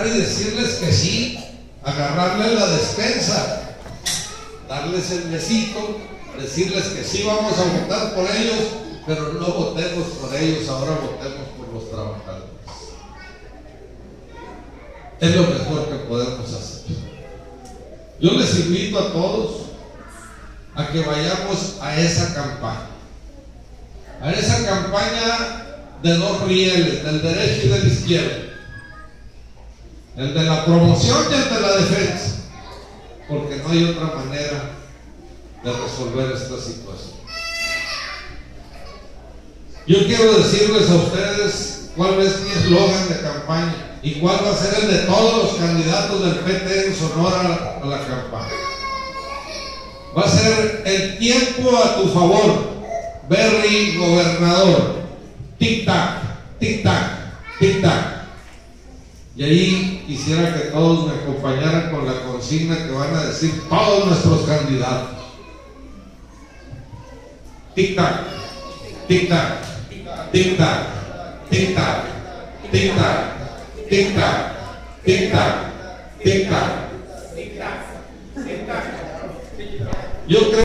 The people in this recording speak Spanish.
llegar y decirles que sí, agarrarles la despensa, darles el besito, decirles que sí vamos a votar por ellos, pero no votemos por ellos, ahora votemos por los trabajadores. Es lo mejor que podemos hacer. Yo les invito a todos a que vayamos a esa campaña de dos rieles, del derecho y del izquierdo, el de la promoción y el de la defensa, porque no hay otra manera de resolver esta situación. Yo quiero decirles a ustedes cuál es mi eslogan de campaña y cuál va a ser el de todos los candidatos del PT en Sonora a la campaña. Va a ser el tiempo a tu favor. Berry, gobernador. Tic-tac, tic-tac, tic-tac. Y ahí quisiera que todos me acompañaran con la consigna que van a decir todos nuestros candidatos. Tic-tac, tic-tac, tic-tac, tic-tac, tic-tac, tic-tac, tic-tac, tic-tac. Yo creo